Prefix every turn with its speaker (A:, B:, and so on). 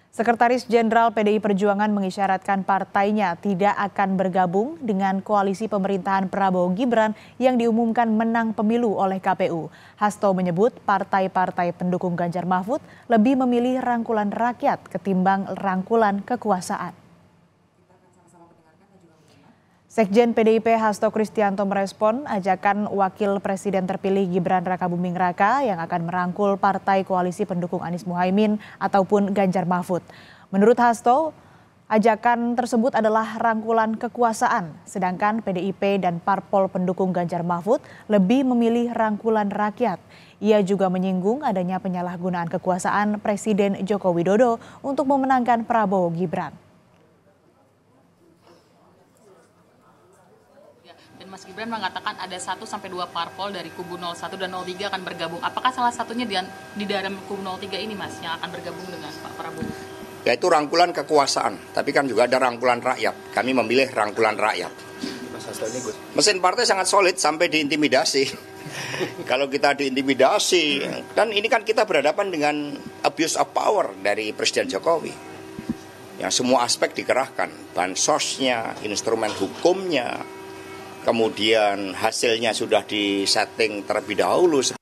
A: Sekretaris Jenderal PDI Perjuangan mengisyaratkan partainya tidak akan bergabung dengan koalisi pemerintahan Prabowo Gibran yang diumumkan menang pemilu oleh KPU. Hasto menyebut partai-partai pendukung Ganjar Mahfud lebih memilih rangkulan rakyat ketimbang rangkulan kekuasaan. Sekjen PDIP Hasto Kristianto merespon ajakan Wakil Presiden terpilih Gibran Rakabuming Raka yang akan merangkul partai koalisi pendukung Anies Muhaimin ataupun Ganjar Mahfud. Menurut Hasto, ajakan tersebut adalah rangkulan kekuasaan, sedangkan PDIP dan parpol pendukung Ganjar Mahfud lebih memilih rangkulan rakyat. Ia juga menyinggung adanya penyalahgunaan kekuasaan Presiden Joko Widodo untuk memenangkan Prabowo Gibran.
B: Dan Mas Gibran mengatakan ada 1-2 parpol dari kubu 01 dan 03 akan bergabung. Apakah salah satunya di dalam kubu 03 ini, Mas, yang akan bergabung dengan Pak Prabowo?
C: Yaitu rangkulan kekuasaan, tapi kan juga ada rangkulan rakyat. Kami memilih rangkulan rakyat. Mesin partai sangat solid sampai diintimidasi. Kalau kita diintimidasi, dan ini kan kita berhadapan dengan abuse of power dari Presiden Jokowi. Yang semua aspek dikerahkan, bansosnya, instrumen hukumnya, kemudian hasilnya sudah disetting terlebih dahulu.